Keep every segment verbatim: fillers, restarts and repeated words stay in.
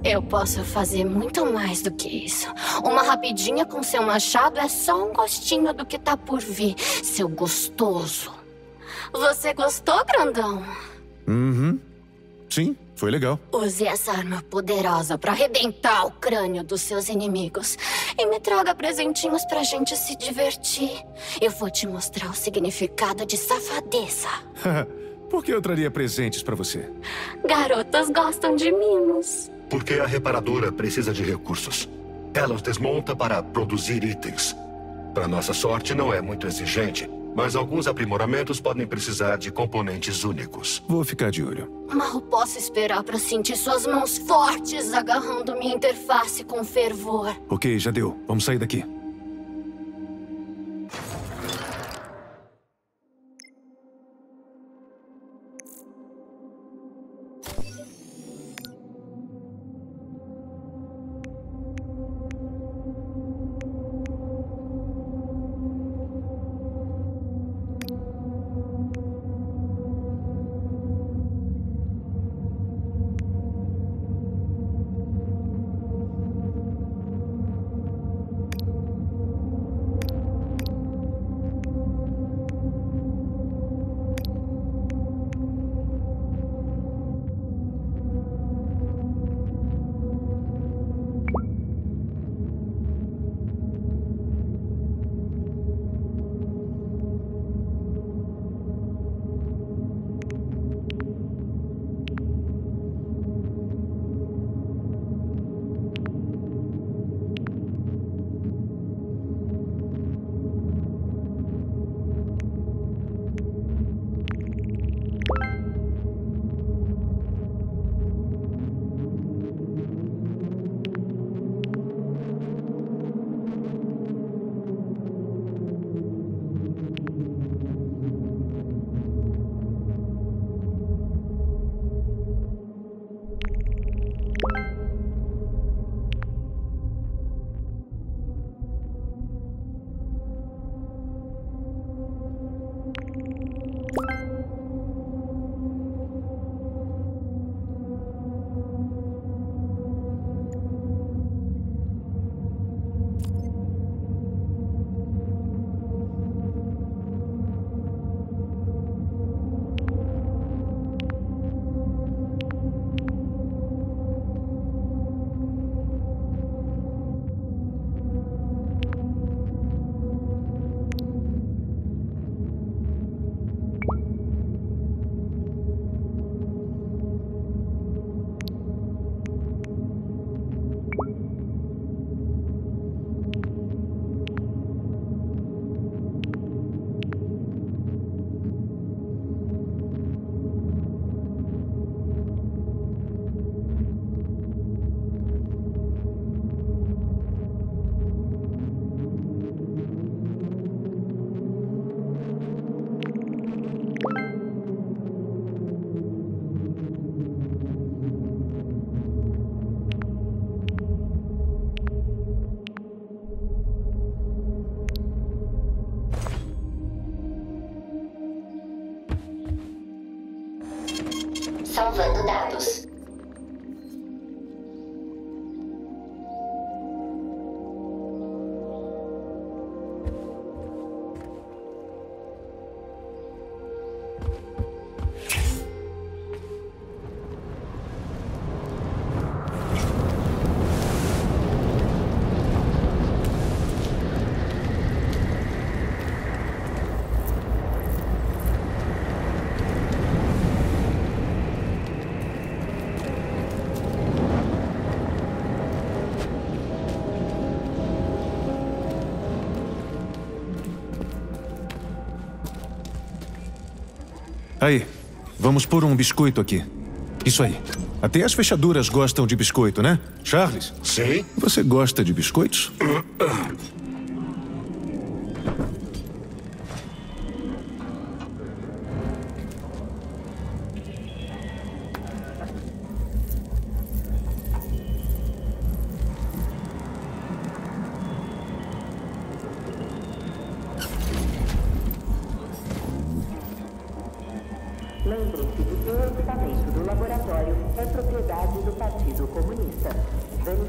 Eu posso fazer muito mais do que isso. Uma rapidinha com seu machado é só um gostinho do que tá por vir, seu gostoso. Você gostou, grandão? Uhum. Sim, foi legal. Use essa arma poderosa pra arrebentar o crânio dos seus inimigos. E me traga presentinhos pra gente se divertir. Eu vou te mostrar o significado de safadeza. Por que eu traria presentes pra você? Garotas gostam de mimos. Porque a reparadora precisa de recursos. Ela os desmonta para produzir itens. Para nossa sorte, não é muito exigente, mas alguns aprimoramentos podem precisar de componentes únicos. Vou ficar de olho. Mal posso esperar pra sentir suas mãos fortes agarrando minha interface com fervor. Ok, já deu. Vamos sair daqui. Salvando dados. Aí, vamos pôr um biscoito aqui. Isso aí. Até as fechaduras gostam de biscoito, né? Charles? Sim? Você gosta de biscoitos? Lembrem-se de que o equipamento do laboratório é propriedade do Partido Comunista.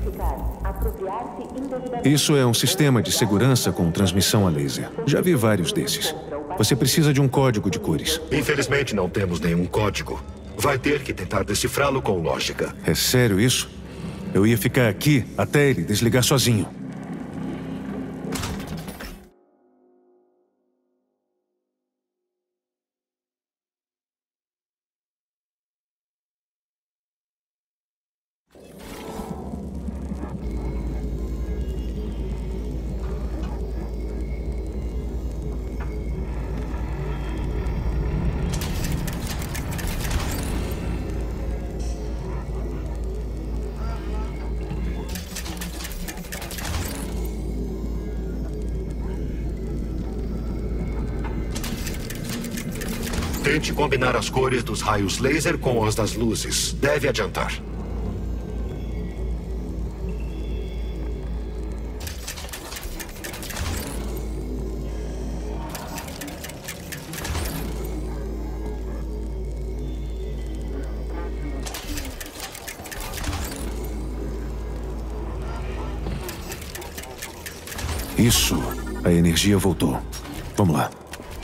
Isso é um sistema de segurança com transmissão a laser. Já vi vários desses. Você precisa de um código de cores. Infelizmente não temos nenhum código. Vai ter que tentar decifrá-lo com lógica. É sério isso? Eu ia ficar aqui até ele desligar sozinho. Tente combinar as cores dos raios laser com as das luzes. Deve adiantar. Isso. A energia voltou. Vamos lá.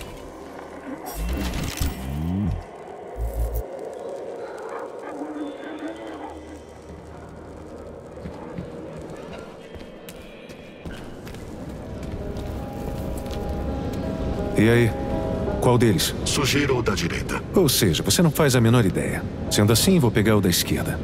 E aí? Qual deles? Sugiro o da direita. Ou seja, você não faz a menor ideia. Sendo assim, vou pegar o da esquerda.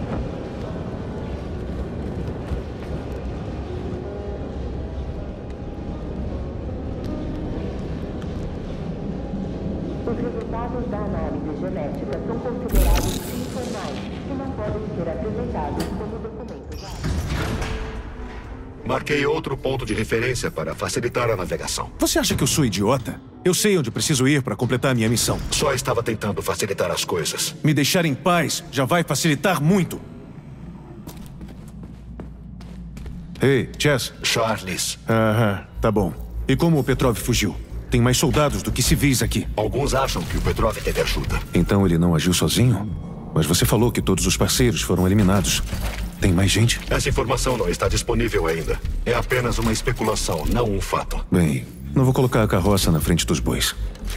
Os resultados da análise genética são considerados informais e não podem ser apresentados como documentos. Marquei outro ponto de referência para facilitar a navegação. Você acha que eu sou idiota? Eu sei onde preciso ir para completar minha missão. Só estava tentando facilitar as coisas. Me deixar em paz já vai facilitar muito. Ei, Chess. Charles. Aham, tá bom. E como o Petrov fugiu? Tem mais soldados do que civis aqui. Alguns acham que o Petrov teve ajuda. Então ele não agiu sozinho? Mas você falou que todos os parceiros foram eliminados. Tem mais gente? Essa informação não está disponível ainda. É apenas uma especulação, não um fato. Bem, não vou colocar a carroça na frente dos bois.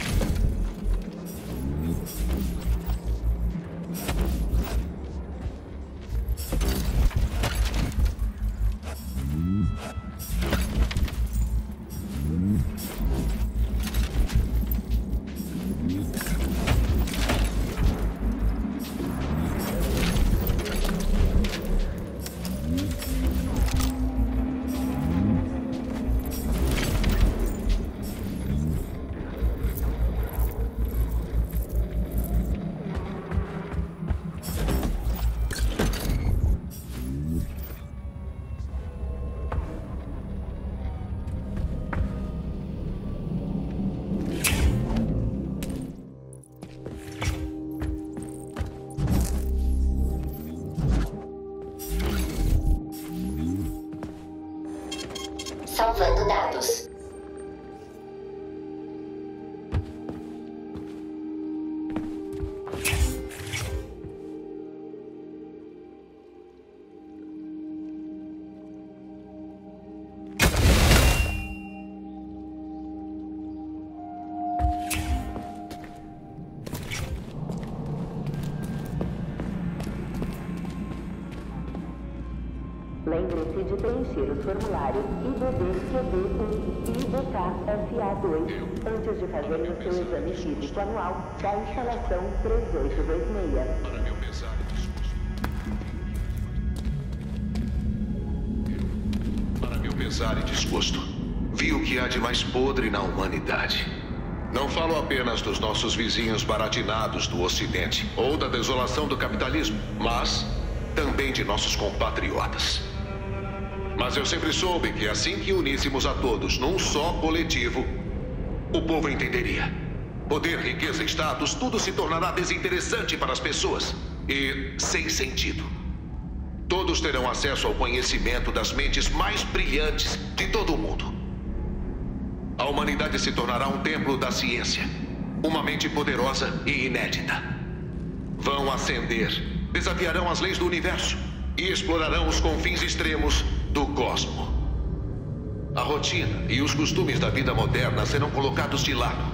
Salvando dados. Lembre-se de preencher os formulários I B D Q D um e I B K F A dois antes de fazer o seu exame físico anual da instalação três oito dois seis. Para meu pesar e desgosto. Para meu pesar e desgosto, vi o que há de mais podre na humanidade. Não falo apenas dos nossos vizinhos baratinados do Ocidente ou da desolação do capitalismo, mas também de nossos compatriotas. Mas eu sempre soube que assim que uníssemos a todos num só coletivo, o povo entenderia. Poder, riqueza, status, tudo se tornará desinteressante para as pessoas e sem sentido. Todos terão acesso ao conhecimento das mentes mais brilhantes de todo o mundo. A humanidade se tornará um templo da ciência, uma mente poderosa e inédita. Vão ascender, desafiarão as leis do universo e explorarão os confins extremos do cosmo. A rotina e os costumes da vida moderna serão colocados de lado.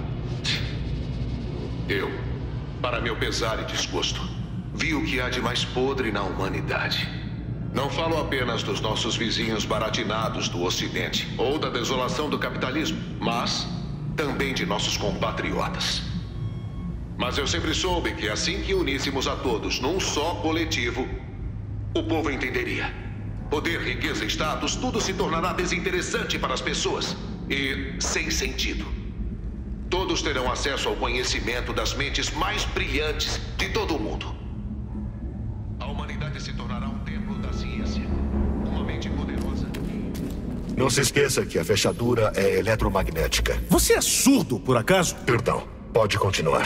Eu, para meu pesar e desgosto, vi o que há de mais podre na humanidade. Não falo apenas dos nossos vizinhos baratinados do Ocidente ou da desolação do capitalismo, mas também de nossos compatriotas. Mas eu sempre soube que assim que uníssemos a todos num só coletivo, o povo entenderia. Poder, riqueza e status, tudo se tornará desinteressante para as pessoas e sem sentido. Todos terão acesso ao conhecimento das mentes mais brilhantes de todo o mundo. A humanidade se tornará um templo da ciência. Uma mente poderosa. Não se esqueça que a fechadura é eletromagnética. Você é surdo, por acaso? Perdão, pode continuar.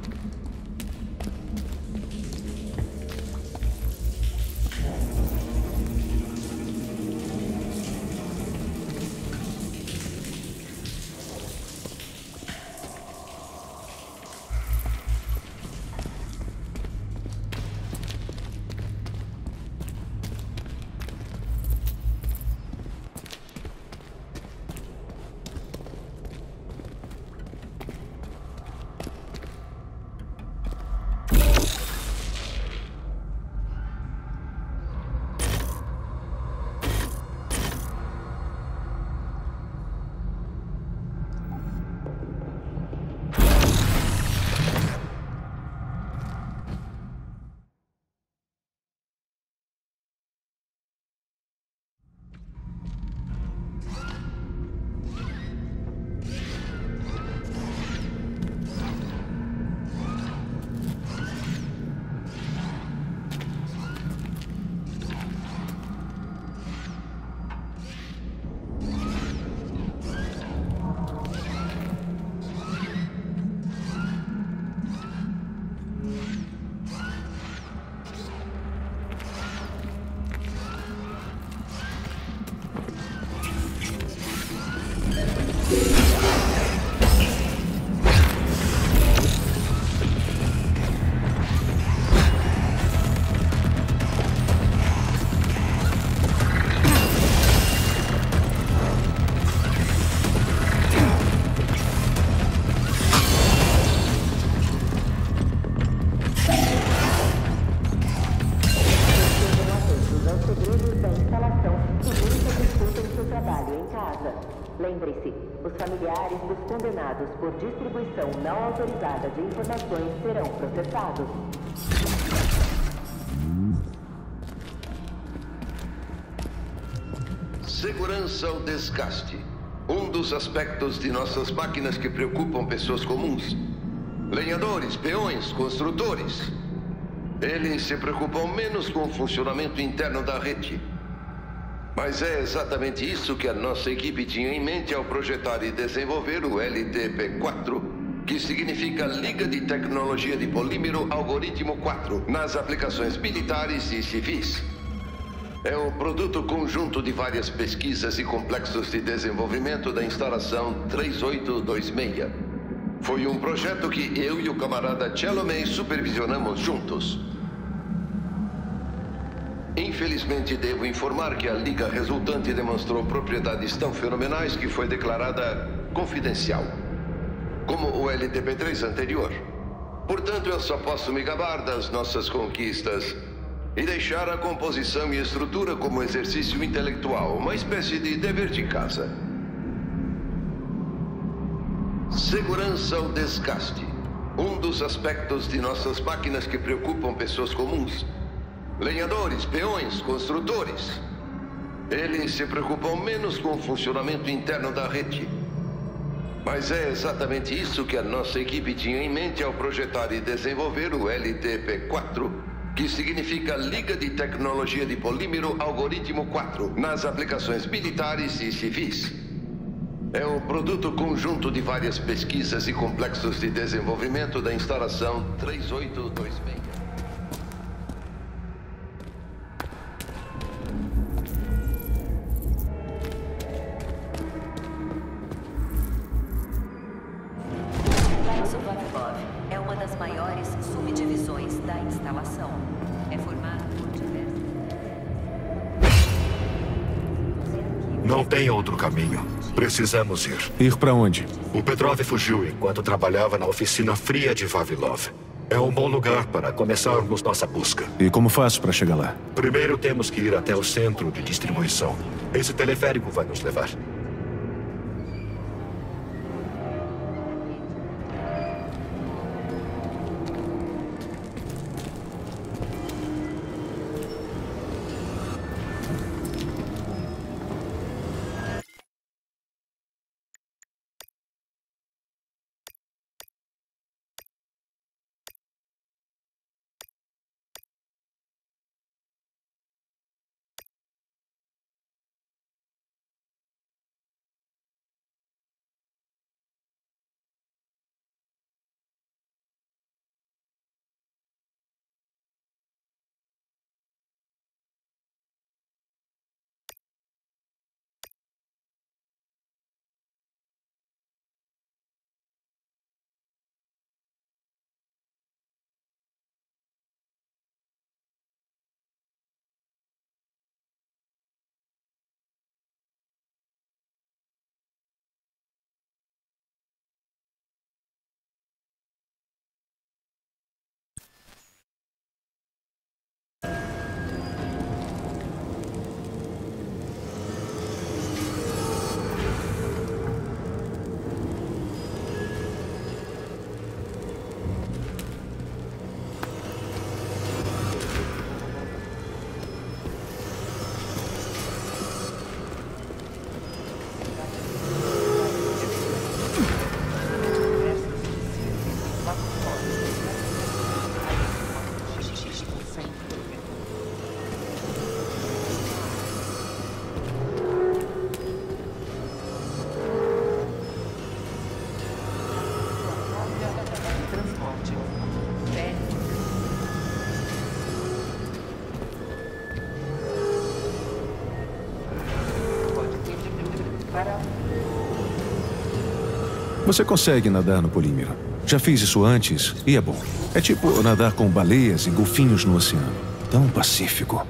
Lembre-se, os familiares dos condenados por distribuição não autorizada de informações serão processados. Segurança ao desgaste. Um dos aspectos de nossas máquinas que preocupam pessoas comuns. Lenhadores, peões, construtores. Eles se preocupam menos com o funcionamento interno da rede. Mas é exatamente isso que a nossa equipe tinha em mente ao projetar e desenvolver o L T P quatro, que significa Liga de Tecnologia de Polímero Algoritmo quatro, nas aplicações militares e civis. É o produto conjunto de várias pesquisas e complexos de desenvolvimento da instalação três oito dois seis. Foi um projeto que eu e o camarada Chelomey supervisionamos juntos. Infelizmente, devo informar que a liga resultante demonstrou propriedades tão fenomenais que foi declarada confidencial, como o L T P três anterior. Portanto, eu só posso me gabar das nossas conquistas e deixar a composição e estrutura como exercício intelectual, uma espécie de dever de casa. Segurança ao desgaste. Um dos aspectos de nossas máquinas que preocupam pessoas comuns. Lenhadores, peões, construtores. Eles se preocupam menos com o funcionamento interno da rede. Mas é exatamente isso que a nossa equipe tinha em mente ao projetar e desenvolver o L T P quatro, que significa Liga de Tecnologia de Polímero Algoritmo quatro, nas aplicações militares e civis. É o produto conjunto de várias pesquisas e complexos de desenvolvimento da instalação três oito dois seis. É uma das maiores subdivisões da instalação. É formado por diversas... Não tem outro caminho. Precisamos ir. Ir pra onde? O Petrov fugiu enquanto trabalhava na oficina fria de Vavilov. É um bom lugar para começarmos nossa busca. E como faço para chegar lá? Primeiro temos que ir até o centro de distribuição. Esse teleférico vai nos levar. Você consegue nadar no polímero. Já fiz isso antes e é bom. É tipo nadar com baleias e golfinhos no oceano. Tão pacífico.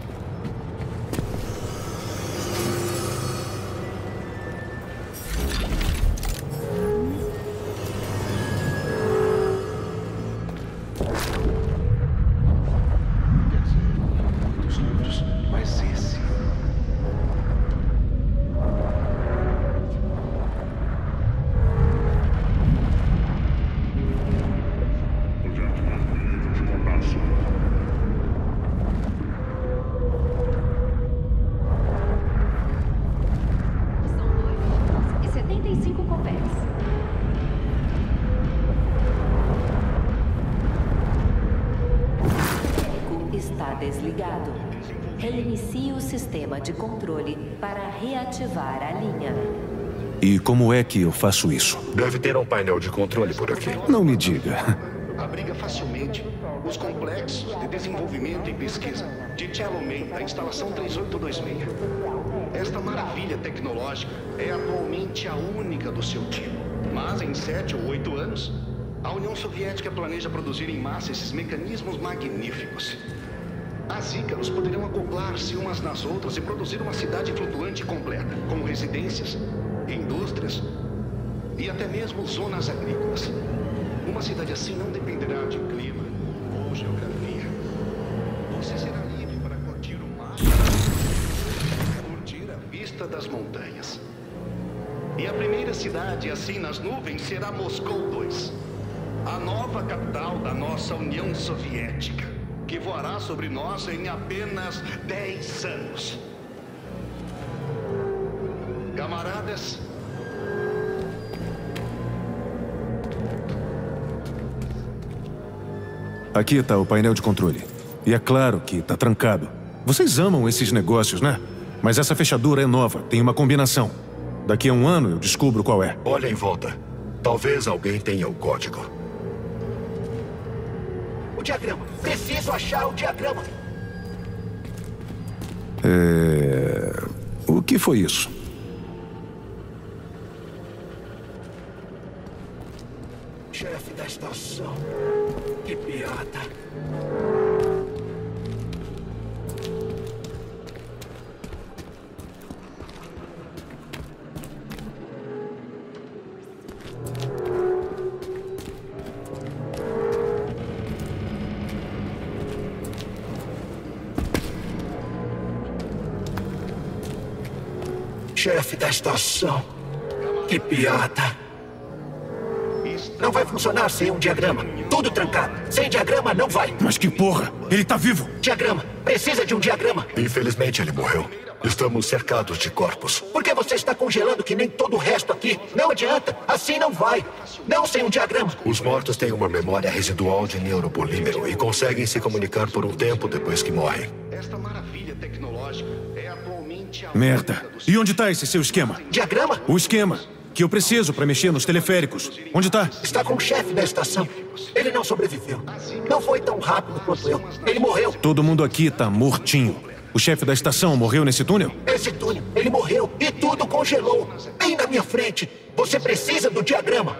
Desligado. Reinicie o sistema de controle para reativar a linha. E como é que eu faço isso? Deve ter um painel de controle por aqui. Não me diga. Abriga facilmente os complexos de desenvolvimento e pesquisa de Chalomey, da instalação três oito dois seis. Esta maravilha tecnológica é atualmente a única do seu tipo. Mas em sete ou oito anos, a União Soviética planeja produzir em massa esses mecanismos magníficos. As Ícaros poderiam acoplar-se umas nas outras e produzir uma cidade flutuante completa, com residências, indústrias e até mesmo zonas agrícolas. Uma cidade assim não dependerá de clima ou geografia. Você será livre para curtir o mar, curtir a vista das montanhas. E a primeira cidade assim nas nuvens será Moscou dois, a nova capital da nossa União Soviética, que voará sobre nós em apenas dez anos. Camaradas, aqui está o painel de controle. E é claro que está trancado. Vocês amam esses negócios, né? Mas essa fechadura é nova, tem uma combinação. Daqui a um ano eu descubro qual é. Olha em volta. Talvez alguém tenha o código. O diagrama. Preciso achar o diagrama. É... O que foi isso? Chefe da estação. Que piada. Chefe da estação. Que piada. Não vai funcionar sem um diagrama. Tudo trancado. Sem diagrama não vai. Mas que porra! Ele tá vivo! Diagrama. Precisa de um diagrama. Infelizmente ele morreu. Estamos cercados de corpos. Por que você está congelando que nem todo o resto aqui? Não adianta. Assim não vai. Não sem um diagrama. Os mortos têm uma memória residual de neuropolímero e conseguem se comunicar por um tempo depois que morrem. Esta maravilha tecnológica é atualmente a... Merda! E onde tá esse seu esquema? Diagrama? O esquema que eu preciso pra mexer nos teleféricos. Onde tá? Está com o chefe da estação. Ele não sobreviveu. Não foi tão rápido quanto eu. Ele morreu. Todo mundo aqui tá mortinho. O chefe da estação morreu nesse túnel? Esse túnel. Ele morreu e tudo congelou. Bem na minha frente. Você precisa do diagrama.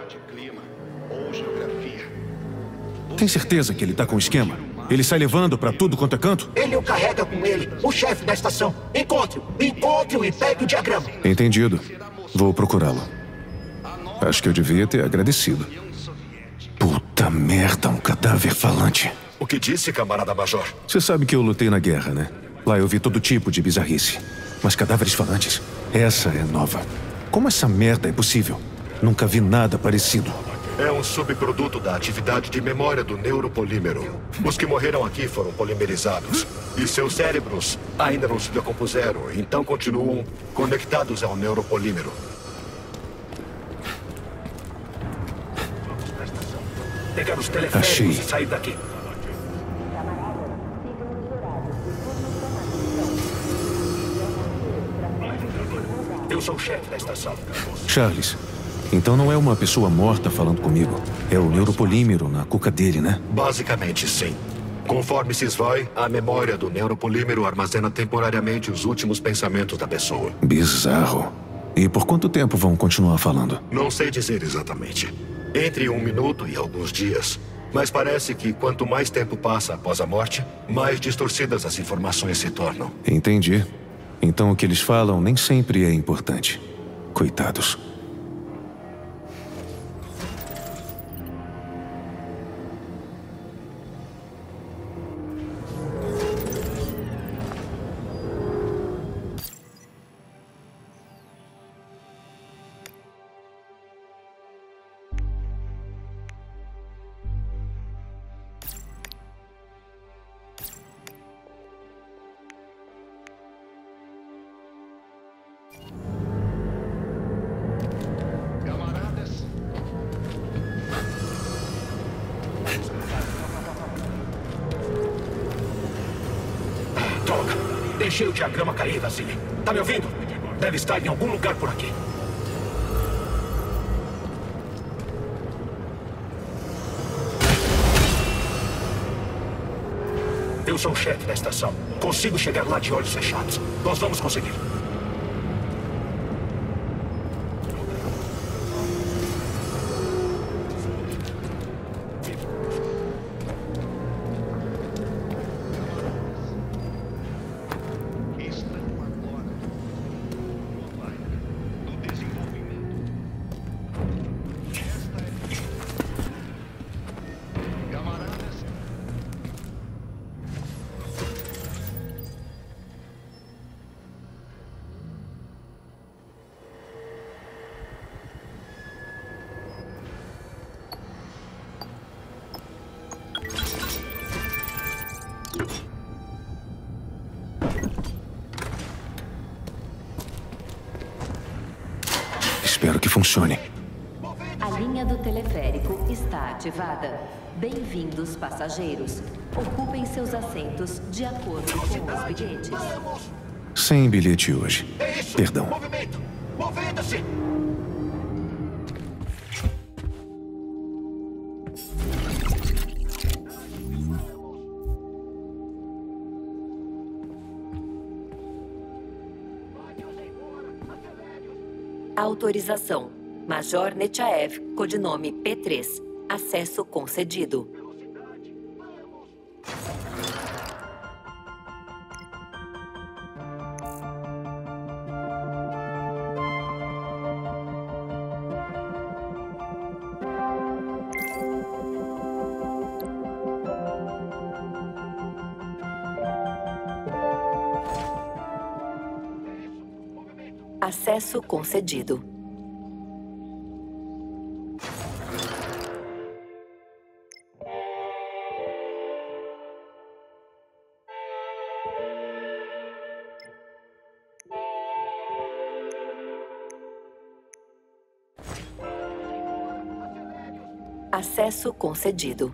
Tem certeza que ele tá com o esquema? Ele sai levando pra tudo quanto é canto? Ele o carrega com ele. O chefe da estação. Encontre-o. Encontre-o e pegue o diagrama. Entendido. Vou procurá-lo. Acho que eu devia ter agradecido. Puta merda, um cadáver falante. O que disse, camarada Major? Você sabe que eu lutei na guerra, né? Lá eu vi todo tipo de bizarrice. Mas cadáveres falantes, essa é nova. Como essa merda é possível? Nunca vi nada parecido. É um subproduto da atividade de memória do neuropolímero. Os que morreram aqui foram polimerizados. E seus cérebros ainda não se decompuseram, então continuam conectados ao neuropolímero. Pegar os teleféricos Achei. e sair daqui. Eu sou o chefe da estação. Charles, então não é uma pessoa morta falando comigo. É o neuropolímero na cuca dele, né? Basicamente, sim. Conforme se esvai, a memória do neuropolímero armazena temporariamente os últimos pensamentos da pessoa. Bizarro. E por quanto tempo vão continuar falando? Não sei dizer exatamente. Entre um minuto e alguns dias. Mas parece que quanto mais tempo passa após a morte, mais distorcidas as informações se tornam. Entendi. Então o que eles falam nem sempre é importante. Coitados. Droga! Deixei o diagrama cair, Vasily. Tá me ouvindo? Deve estar em algum lugar por aqui. Eu sou o chefe da estação. Consigo chegar lá de olhos fechados. Nós vamos conseguir. Espero que funcione. A linha do teleférico está ativada. Bem-vindos, passageiros. Ocupem seus assentos de acordo com os bilhetes. Sem bilhete hoje. É isso! Perdão. Movimento! Movendo-se! Autorização. Major Nechaev, codinome P três. Acesso concedido. Acesso concedido. Acesso concedido.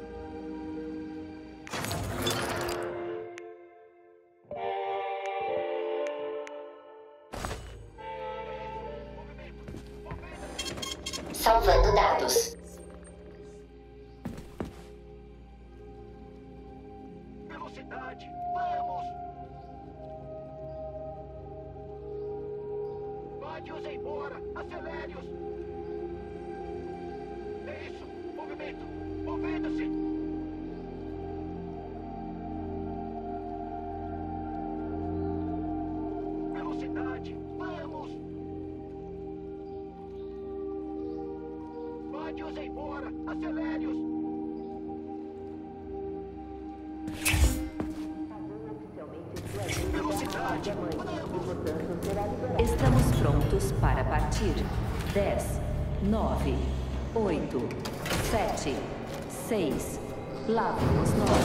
Salvando dados. Velocidade! Vamos! Mande-os embora! Acelere-os! É isso! Movimento! Movendo-se! Velocidade! Vamos! Mande-os embora! Acelere-os! Velocidade! Estamos prontos para partir. dez, nove, oito, sete, seis. Lá vamos nós.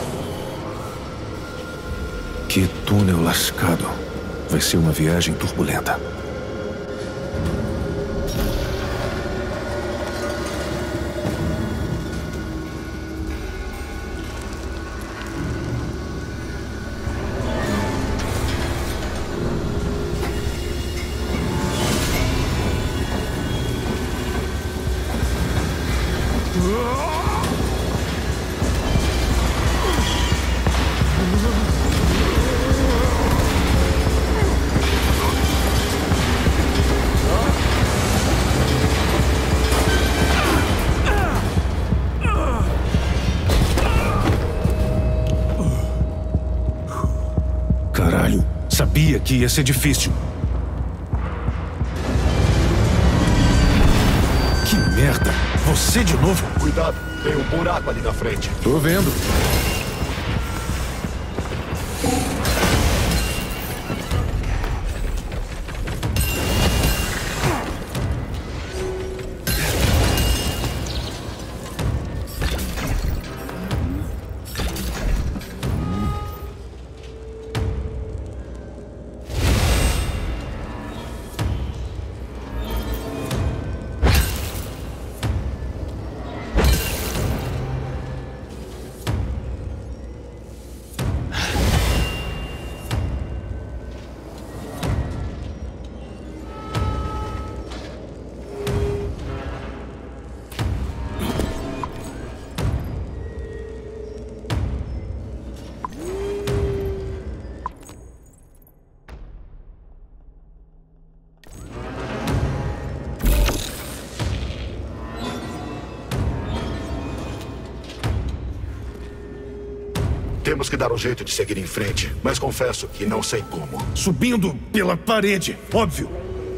Que túnel lascado. Vai ser uma viagem turbulenta. Caralho, sabia que ia ser difícil. Que merda! Você de novo? Cuidado, tem um buraco ali na frente. Tô vendo. Temos que dar um jeito de seguir em frente, mas confesso que não sei como. Subindo pela parede, óbvio.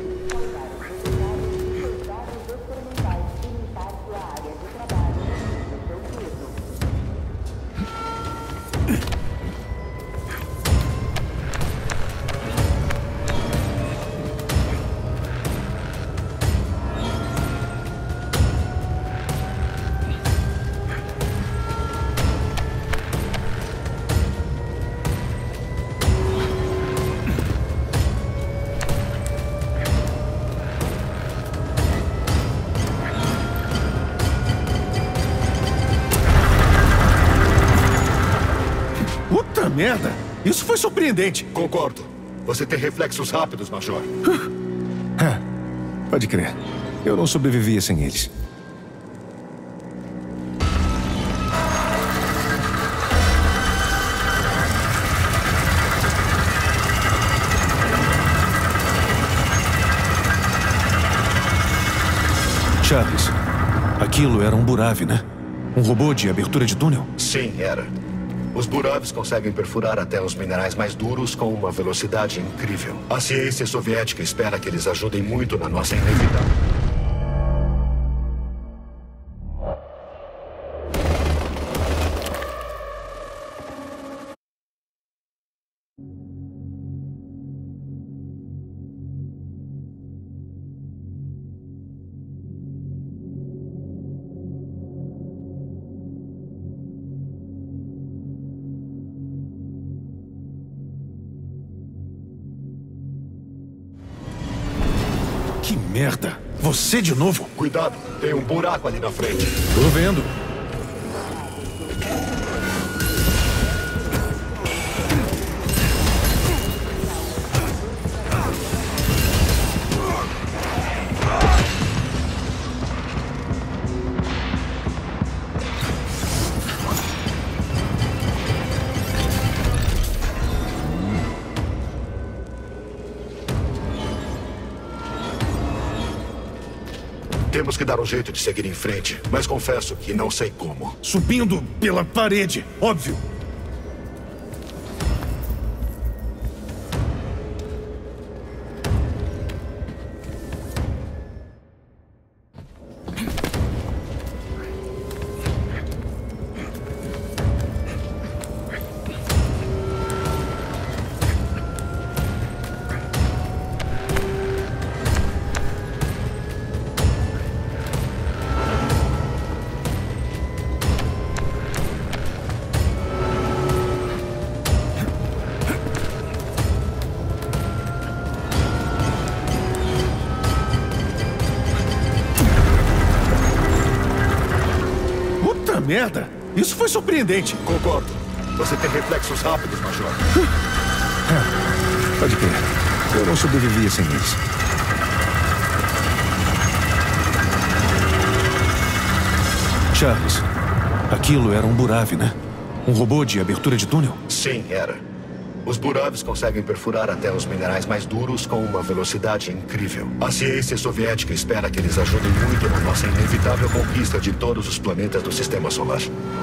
Puta merda! Isso foi surpreendente. Concordo. Você tem reflexos rápidos, Major. É, pode crer. Eu não sobrevivia sem eles. Charles, aquilo era um Burav, né? Um robô de abertura de túnel? Sim, era. Os Buravs conseguem perfurar até os minerais mais duros com uma velocidade incrível. A ciência soviética espera que eles ajudem muito na nossa inevitável. Que merda! Você de novo? Cuidado, tem um buraco ali na frente. Tô vendo. Temos que dar um jeito de seguir em frente, mas confesso que não sei como. Subindo pela parede, óbvio. Merda! Isso foi surpreendente. Concordo. Você tem reflexos rápidos, Major. É, pode crer. Eu não sobrevivia sem isso. Charles, aquilo era um Burav, né? Um robô de abertura de túnel? Sim, era. Os Buravs conseguem perfurar até os minerais mais duros com uma velocidade incrível. A ciência soviética espera que eles ajudem muito na nossa inevitável conquista de todos os planetas do Sistema Solar.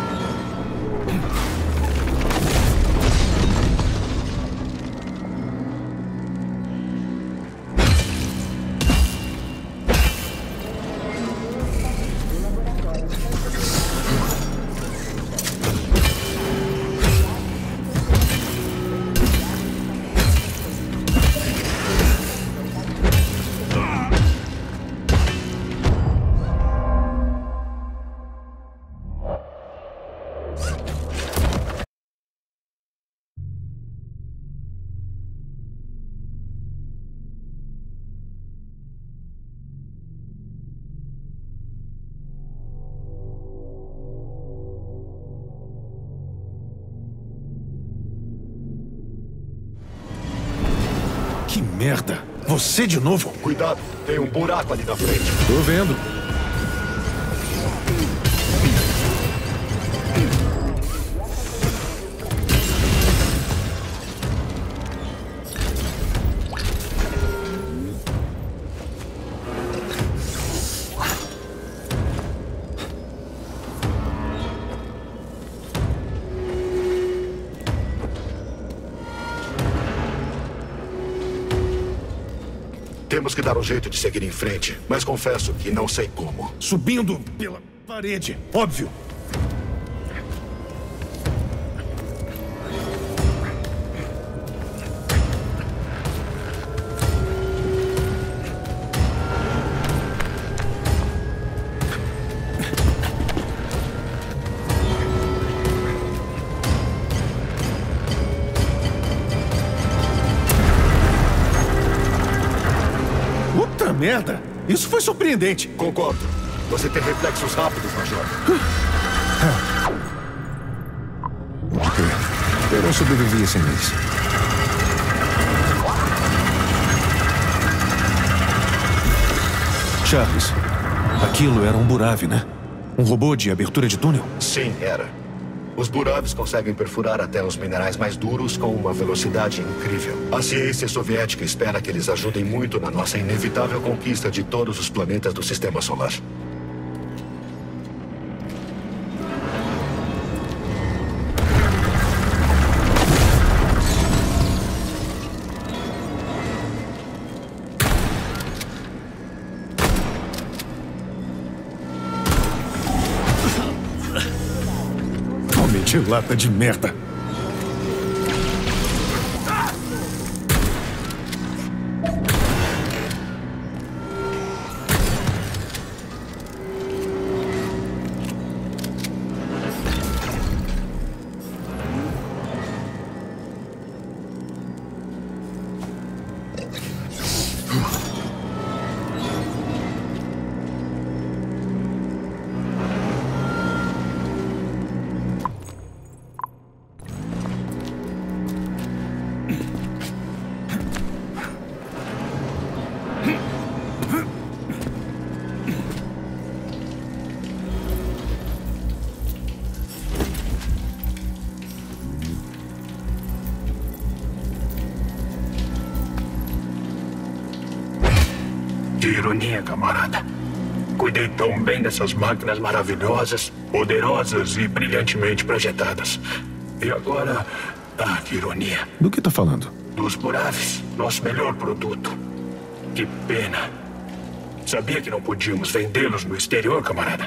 Que merda! Você de novo? Cuidado, tem um buraco ali na frente. Tô vendo. Temos que dar um jeito de seguir em frente, mas confesso que não sei como. Subindo pela parede, óbvio. Merda! Isso foi surpreendente. Concordo. Você tem reflexos rápidos, Major. Eu não sobrevivia sem isso. Charles, aquilo era um Burav, né? Um robô de abertura de túnel? Sim, era. Os Buravs conseguem perfurar até os minerais mais duros com uma velocidade incrível. A ciência soviética espera que eles ajudem muito na nossa inevitável conquista de todos os planetas do Sistema Solar. Que lata de merda. de ironia, camarada. Cuidei tão bem dessas máquinas maravilhosas, poderosas e brilhantemente projetadas. E agora... Ah, que ironia. Do que tá falando? Dos Buraves, nosso melhor produto. Que pena. Sabia que não podíamos vendê-los no exterior, camarada?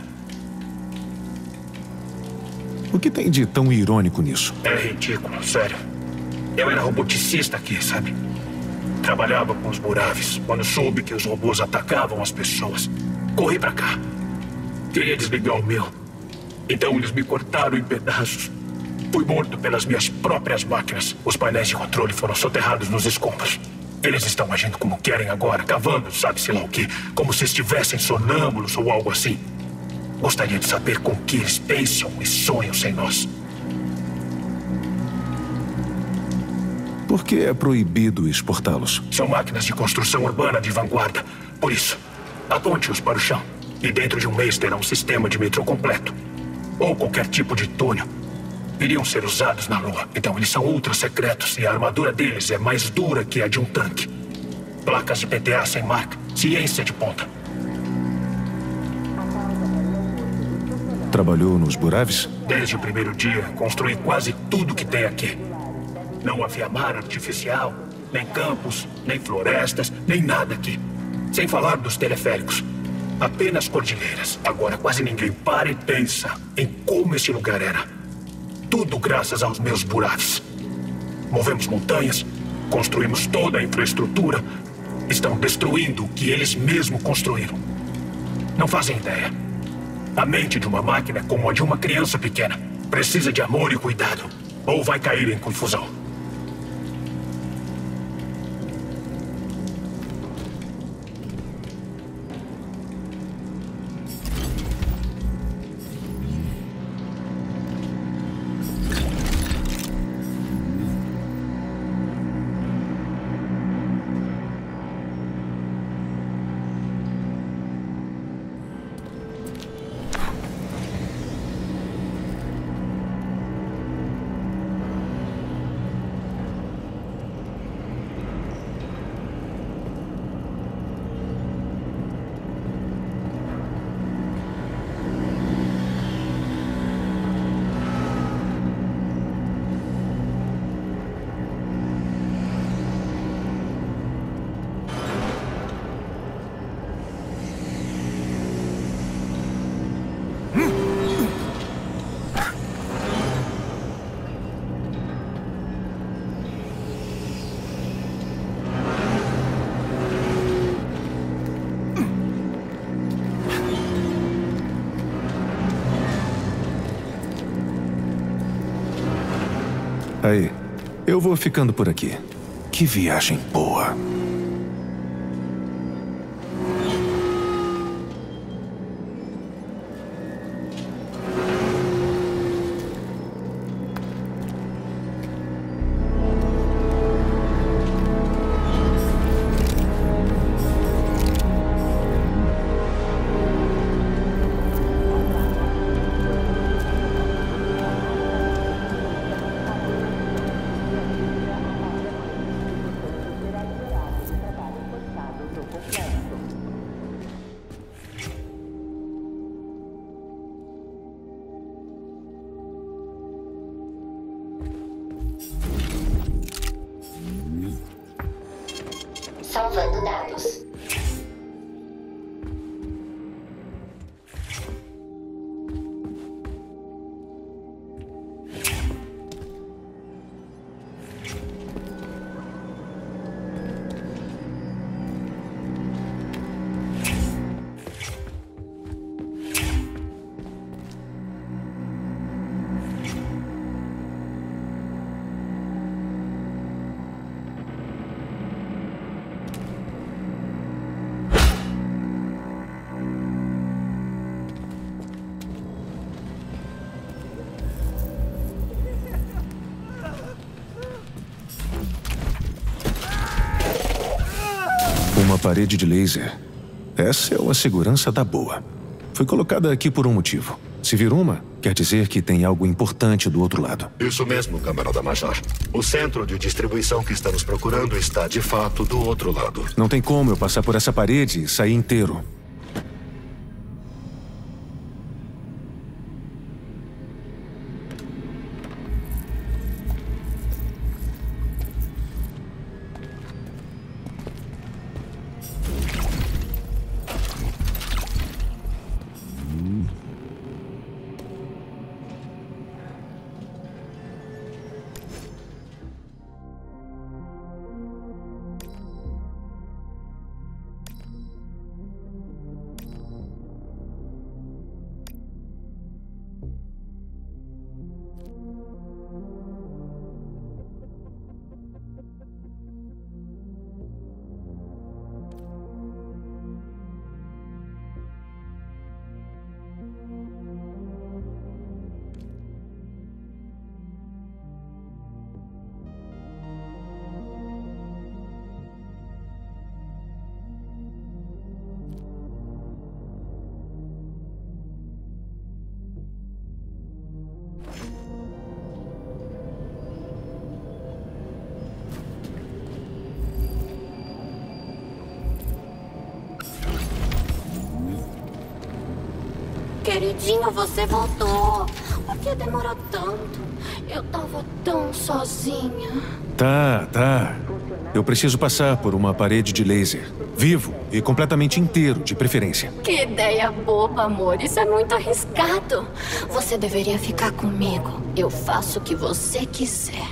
O que tem de tão irônico nisso? É ridículo, sério. Eu era roboticista aqui, sabe? Trabalhava com os Buraves quando soube que os robôs atacavam as pessoas. Corri pra cá. Queria desligar o meu. Então eles me cortaram em pedaços. Fui morto pelas minhas próprias máquinas. Os painéis de controle foram soterrados nos escombros. Eles estão agindo como querem agora, cavando sabe-se lá o quê, como se estivessem sonâmbulos ou algo assim. Gostaria de saber com que eles pensam e sonham sem nós. Por que é proibido exportá-los? São máquinas de construção urbana de vanguarda. Por isso, aponte-os para o chão. E dentro de um mês terá um sistema de metrô completo. Ou qualquer tipo de túnel. Iriam ser usados na Lua. Então eles são ultra secretos e a armadura deles é mais dura que a de um tanque. Placas de P T A sem marca. Ciência de ponta. Trabalhou nos Buraves? Desde o primeiro dia, construí quase tudo que tem aqui. Não havia mar artificial, nem campos, nem florestas, nem nada aqui. Sem falar dos teleféricos. Apenas cordilheiras. Agora quase ninguém para e pensa em como esse lugar era. Tudo graças aos meus Buraves. Movemos montanhas, construímos toda a infraestrutura. Estão destruindo o que eles mesmos construíram. Não fazem ideia. A mente de uma máquina é como a de uma criança pequena. Precisa de amor e cuidado, ou vai cair em confusão. Aí, eu vou ficando por aqui. Que viagem boa. Salvando dados. Uma parede de laser. Essa é uma segurança da boa. Foi colocada aqui por um motivo. Se vir uma, quer Quer dizer que tem algo importante do outro lado. Isso mesmo, camarada Major. O centro de distribuição que estamos procurando está, de fato, do outro lado. Não tem como eu passar por essa parede e sair inteiro. Queridinho, você voltou. Por que demorou tanto? Eu tava tão sozinha. Tá, tá. Eu preciso passar por uma parede de laser. Vivo e completamente inteiro, de preferência. Que ideia boba, amor. Isso é muito arriscado. Você deveria ficar comigo. Eu faço o que você quiser.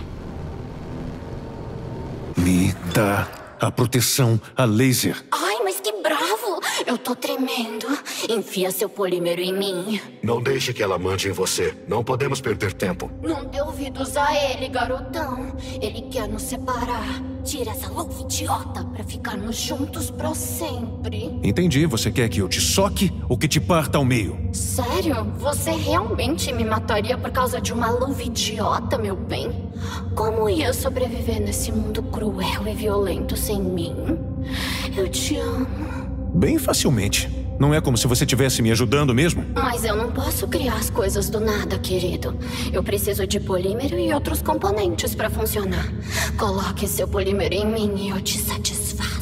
Me dá a proteção a laser. Ai, mas que bravo. Eu tô tremendo. Enfia seu polímero em mim. Não deixe que ela mande em você. Não podemos perder tempo. Não dê ouvidos a ele, garotão. Ele quer nos separar. Tira essa luva idiota pra ficarmos juntos pra sempre. Entendi. Você quer que eu te soque ou que te parta ao meio? Sério? Você realmente me mataria por causa de uma luva idiota, meu bem? Como ia sobreviver nesse mundo cruel e violento sem mim? Eu te amo. Bem facilmente. Não é como se você estivesse me ajudando mesmo? Mas eu não posso criar as coisas do nada, querido. Eu preciso de polímero e outros componentes pra funcionar. Coloque seu polímero em mim e eu te satisfaço.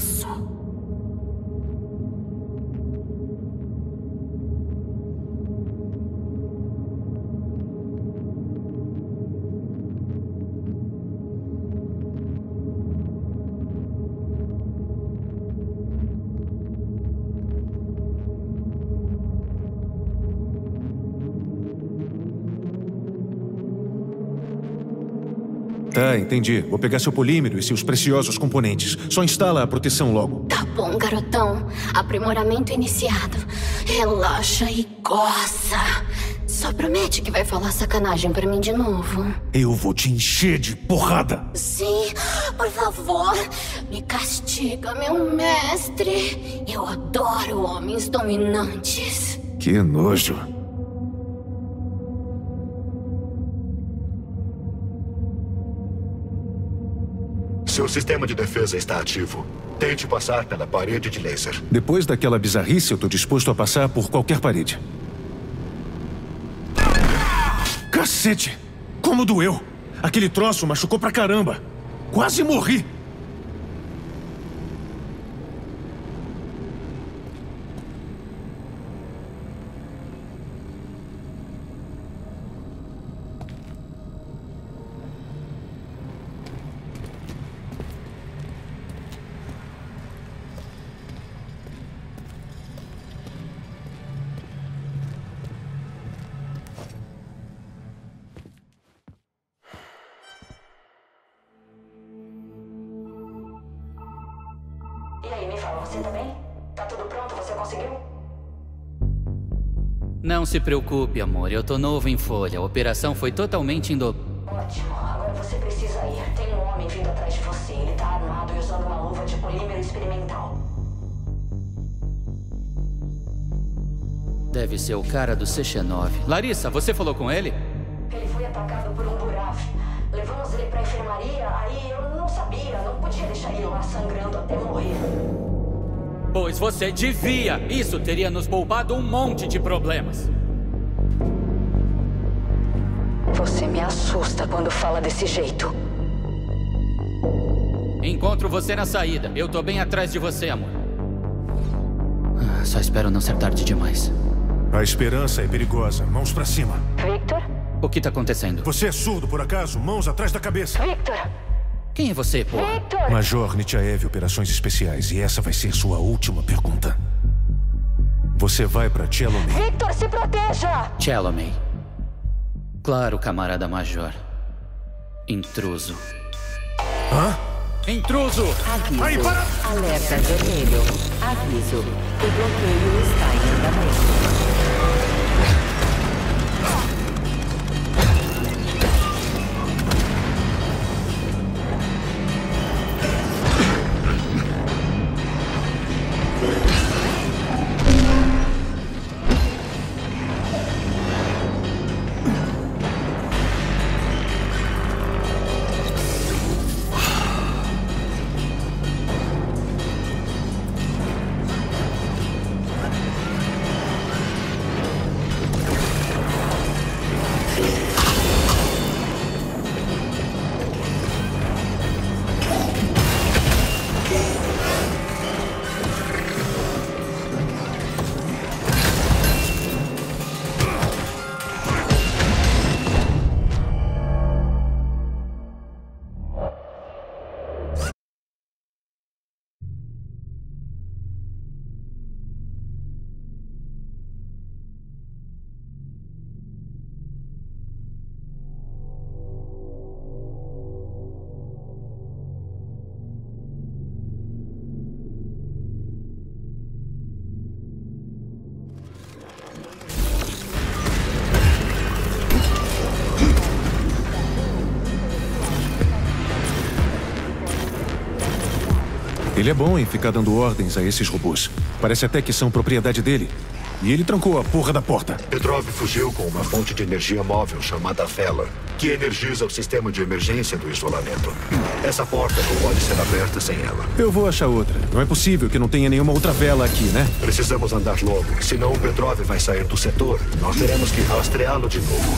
Tá, entendi. Vou pegar seu polímero e seus preciosos componentes. Só instala a proteção logo. Tá bom, garotão. Aprimoramento iniciado. Relaxa e goza. Só promete que vai falar sacanagem pra mim de novo. Eu vou te encher de porrada. Sim, por favor. Me castiga, meu mestre. Eu adoro homens dominantes. Que nojo. Seu sistema de defesa está ativo. Tente passar pela parede de laser. Depois daquela bizarrice, eu tô disposto a passar por qualquer parede. Cacete! Como doeu! Aquele troço machucou pra caramba! Quase morri! E aí, me fala, você tá bem? Tá tudo pronto? Você conseguiu? Não se preocupe, amor. Eu tô novo em folha. A operação foi totalmente indo... Ótimo. Agora você precisa ir. Tem um homem vindo atrás de você. Ele tá armado e usando uma luva de polímero experimental. Deve ser o cara do Sechenov. Larissa, você falou com ele? Ele foi atacado por um Burav. Levamos ele pra enfermaria, aí eu não sabia. Não podia deixar ele lá sangrando até morrer. Pois você devia! Isso teria nos poupado um monte de problemas. Você me assusta quando fala desse jeito. Encontro você na saída. Eu tô bem atrás de você, amor. Ah, só espero não ser tarde demais. A esperança é perigosa. Mãos pra cima. Victor? O que tá acontecendo? Você é surdo, por acaso? Mãos atrás da cabeça. Victor! Quem é você, pô? Victor! Major Nityaev, Operações Especiais. E essa vai ser sua última pergunta. Você vai pra Chelomey. Victor, se proteja! Chelomey. Claro, camarada Major. Intruso. Hã? Intruso! Aviso. Aí, para! Alerta vermelho. Aviso. O bloqueio está em andamento. Ele é bom em ficar dando ordens a esses robôs. Parece até que são propriedade dele. E ele trancou a porra da porta. Petrov fugiu com uma fonte de energia móvel chamada Vela, que energiza o sistema de emergência do isolamento. Essa porta não pode ser aberta sem ela. Eu vou achar outra. Não é possível que não tenha nenhuma outra vela aqui, né? Precisamos andar logo, senão o Petrov vai sair do setor. Nós teremos que rastreá-lo de novo.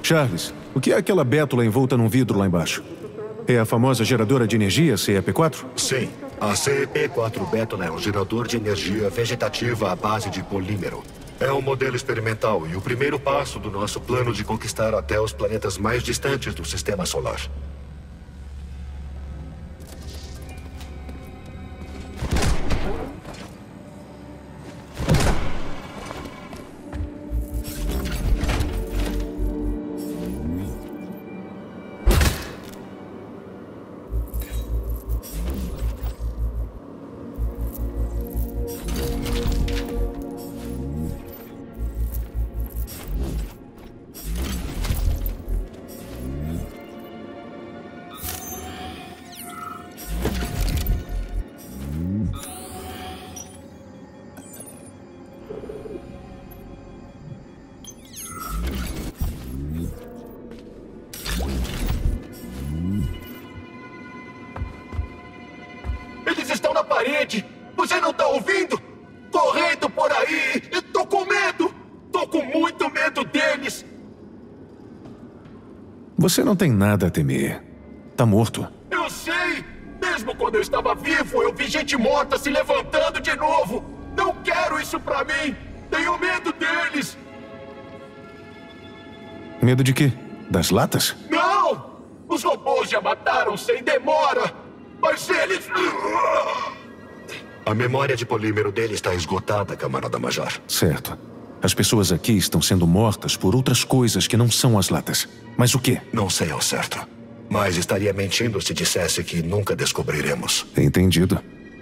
Charles, o que é aquela bétula envolta num vidro lá embaixo? É a famosa geradora de energia C E P quatro? Sim. A C E P quatro Bétula é um gerador de energia vegetativa à base de polímero. É um modelo experimental e o primeiro passo do nosso plano de conquistar até os planetas mais distantes do Sistema Solar. Eles estão na parede! Você não tá ouvindo? Correndo por aí! Eu tô com medo! Tô com muito medo deles! Você não tem nada a temer. Tá morto. Eu sei! Mesmo quando eu estava vivo, eu vi gente morta se levantando de novo! Não quero isso pra mim! Tenho medo deles! Medo de quê? Das latas? Não! Os robôs já mataram sem demora! Mas eles... A memória de polímero dele está esgotada, camarada Major. Certo. As pessoas aqui estão sendo mortas por outras coisas que não são as latas. Mas o quê? Não sei ao certo. Mas estaria mentindo se dissesse que nunca descobriremos. Entendido.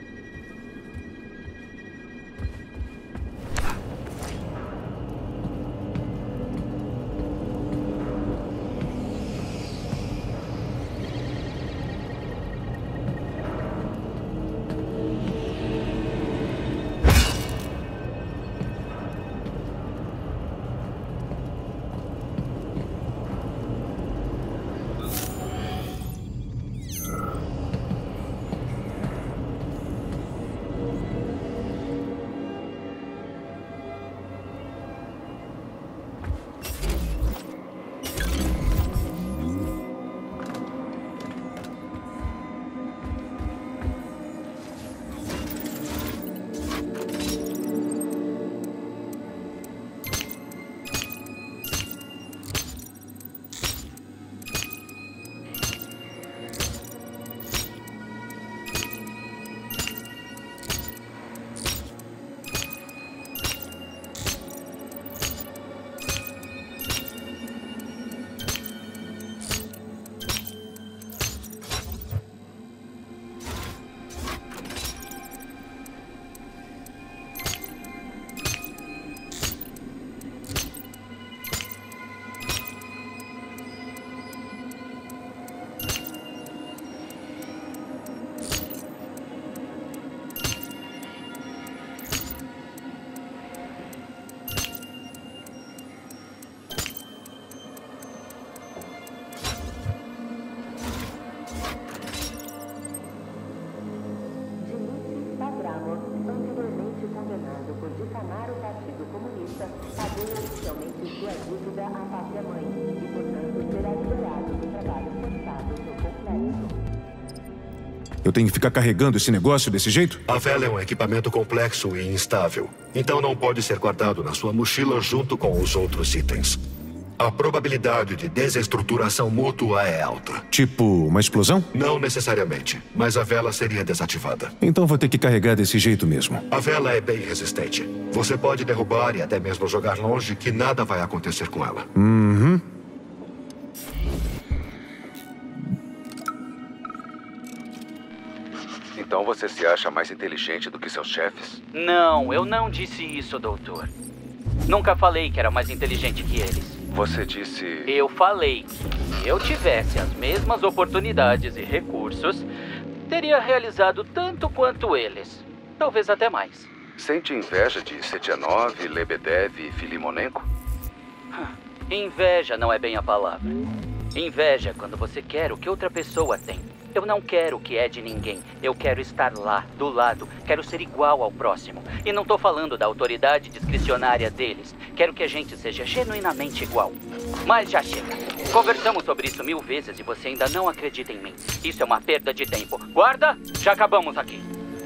Eu tenho que ficar carregando esse negócio desse jeito? A vela é um equipamento complexo e instável. Então não pode ser guardado na sua mochila junto com os outros itens. A probabilidade de desestruturação mútua é alta. Tipo, uma explosão? Não necessariamente, mas a vela seria desativada. Então vou ter que carregar desse jeito mesmo. A vela é bem resistente. Você pode derrubar e até mesmo jogar longe que nada vai acontecer com ela. Uhum. Então você se acha mais inteligente do que seus chefes? Não, eu não disse isso, doutor. Nunca falei que era mais inteligente que eles. Você disse... Eu falei que se eu tivesse as mesmas oportunidades e recursos, teria realizado tanto quanto eles. Talvez até mais. Sente inveja de Setianov, Lebedev e Filimonenko? Inveja não é bem a palavra. Inveja é quando você quer o que outra pessoa tem. Eu não quero o que é de ninguém. Eu quero estar lá, do lado. Quero ser igual ao próximo. E não tô falando da autoridade discricionária deles. Quero que a gente seja genuinamente igual. Mas já chega. Conversamos sobre isso mil vezes e você ainda não acredita em mim. Isso é uma perda de tempo. Guarda, já acabamos aqui.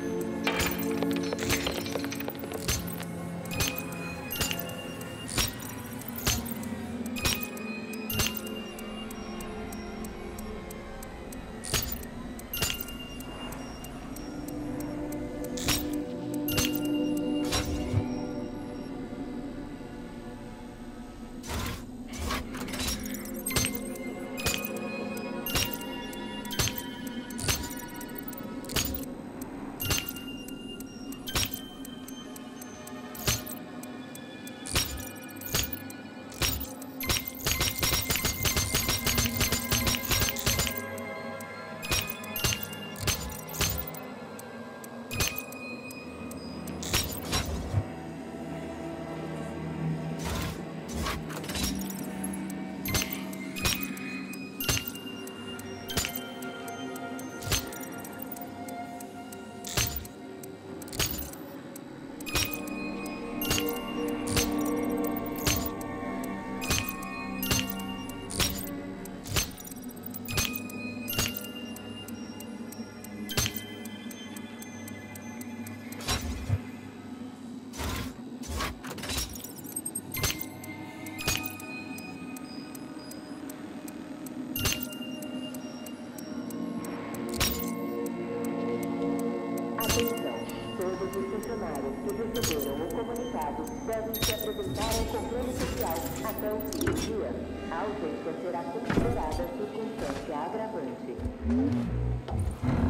Devem se apresentar ao controle social até o fim do dia. A ausência será considerada circunstância agravante.